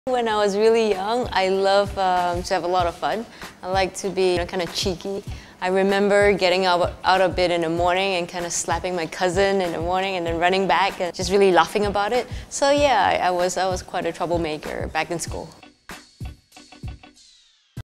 When I was really young, I love to have a lot of fun. I like to be kind of cheeky. I remember getting out of bed in the morning and kind of slapping my cousin in the morning and then running back and just really laughing about it. So yeah, I was quite a troublemaker back in school.